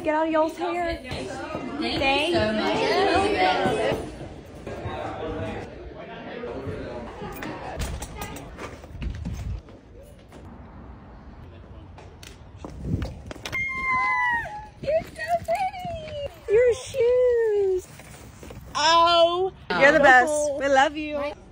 to get out of y'all's hair. Thank you so much. You're so pretty. Your shoes. Oh, you're the best. We love you.